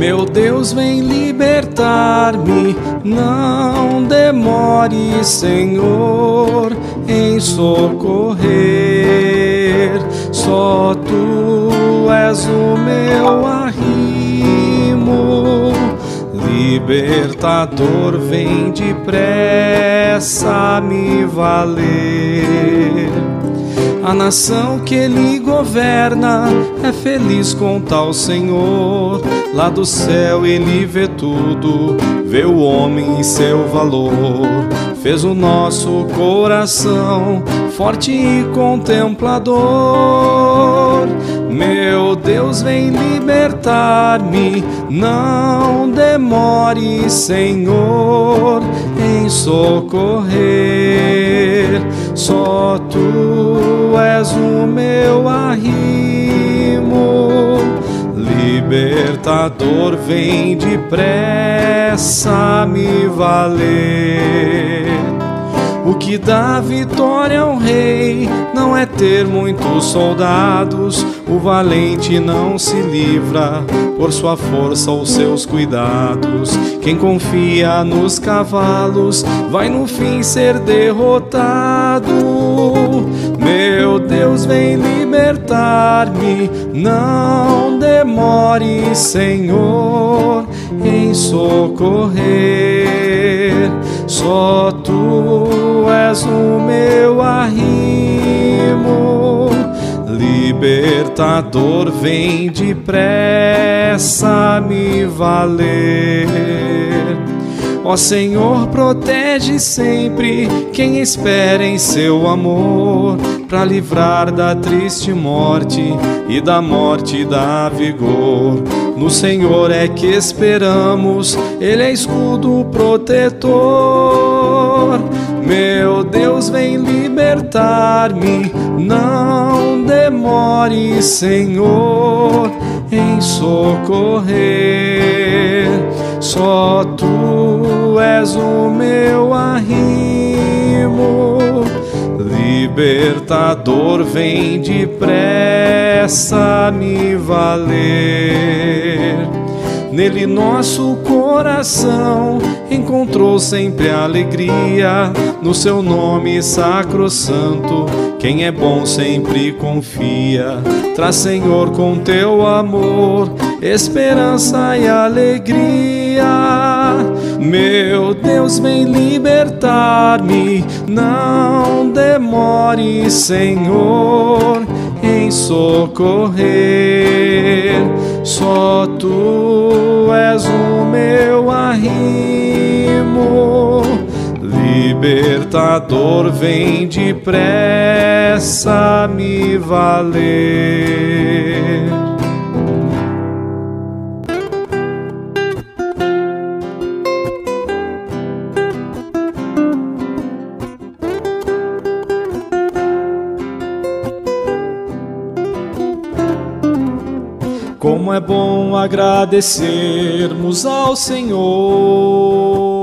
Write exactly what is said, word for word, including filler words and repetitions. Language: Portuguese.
Meu Deus, vem libertar-me, não demore, Senhor, em socorrer. Só Tu és o meu arrimo, libertador, vem depressa me valer. A nação que Ele governa é feliz com tal Senhor. Lá do céu Ele vê tudo, vê o homem e seu valor. Fez o nosso coração forte e contemplador. Meu Deus, vem libertar-me, não demore, Senhor, em socorrer. Só Tu és o meu arrimo, libertador, vem depressa me valer. O que dá vitória ao rei não é ter muitos soldados. O valente não se livra por sua força ou seus cuidados. Quem confia nos cavalos vai no fim ser derrotado. Meu Deus, vem libertar-me, não demore, Senhor, em socorrer. Só Tu és o meu arrimo, libertador, vem depressa me valer. Ó Senhor, protege sempre quem espera em Seu amor, pra livrar da triste morte e da morte dá vigor. No Senhor é que esperamos, Ele é escudo protetor. Meu Deus, vem libertar-me, não demore, Senhor, em socorrer. Só Tu és o meu arrimo, libertador, vem depressa me valer. Nele nosso coração encontrou sempre alegria, no Seu nome sacrossanto quem é bom sempre confia. Traz, Senhor, com Teu amor esperança e alegria. Meu Deus, vem libertar-me, não demore, Senhor, em socorrer. Só Tu és o meu arrimo, libertador, vem depressa me valer. Como é bom agradecermos ao Senhor